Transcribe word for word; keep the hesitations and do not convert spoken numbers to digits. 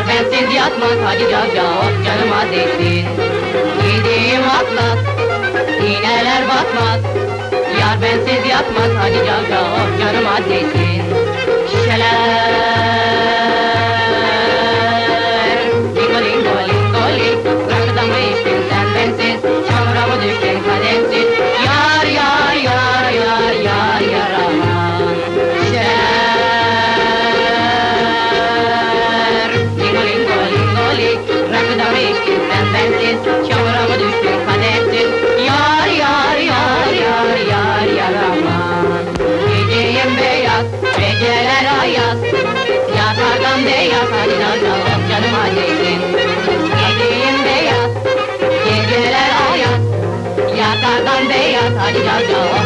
Yar bensiz yatmaz Hacı Cavcav canıma değsin. Giydiğim atlas iğneler batmaz. Yar bensiz yatmaz Hacı Cavcav canıma değsin. Şişeler lingo lingo lingo ling. Rakıda mı içtin sen bensiz? Çamura mı düştün kademsiz? Yar yar yar yar yar yar aman. Şişeler lingo lingo lingo ling. Rakıda mı içtin sen bensiz? Çamura mı düştün kademsiz? Yar yar yar yar yar yar aman. Geceyim beyaz, geceler ayaz. Yatardan beyaz, hadi Cavcav canıma değsin. Geceyim beyaz, geceler ayaz. Yatardan beyaz, hadi Cavcav